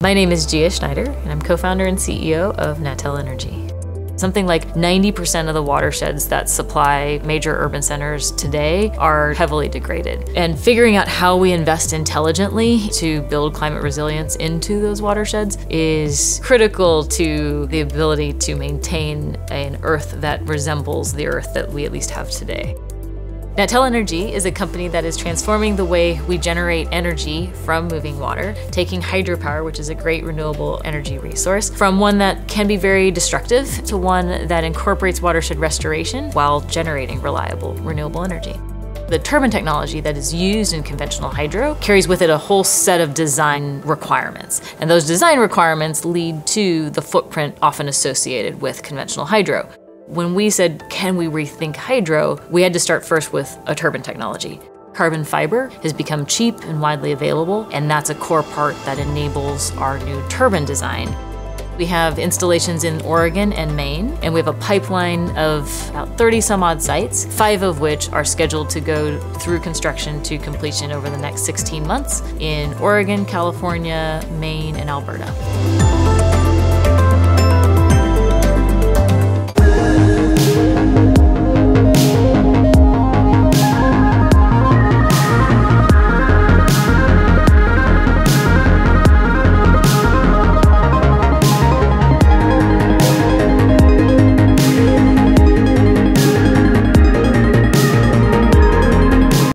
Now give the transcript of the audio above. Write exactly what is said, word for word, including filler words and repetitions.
My name is Gia Schneider, and I'm co-founder and C E O of Natel Energy. Something like ninety percent of the watersheds that supply major urban centers today are heavily degraded. And figuring out how we invest intelligently to build climate resilience into those watersheds is critical to the ability to maintain an Earth that resembles the Earth that we at least have today. Natel Energy is a company that is transforming the way we generate energy from moving water, taking hydropower, which is a great renewable energy resource, from one that can be very destructive to one that incorporates watershed restoration while generating reliable renewable energy. The turbine technology that is used in conventional hydro carries with it a whole set of design requirements. And those design requirements lead to the footprint often associated with conventional hydro. When we said, can we rethink hydro, we had to start first with a turbine technology. Carbon fiber has become cheap and widely available, and that's a core part that enables our new turbine design. We have installations in Oregon and Maine, and we have a pipeline of about thirty some odd sites, five of which are scheduled to go through construction to completion over the next sixteen months in Oregon, California, Maine, and Alberta.